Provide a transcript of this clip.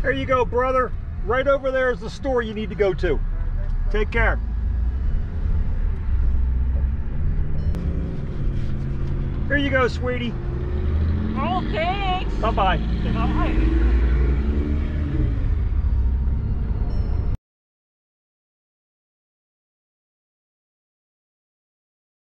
There you go, brother. Right over there is the store you need to go to. Take care. Here you go, sweetie. Oh, thanks. Bye-bye. Bye.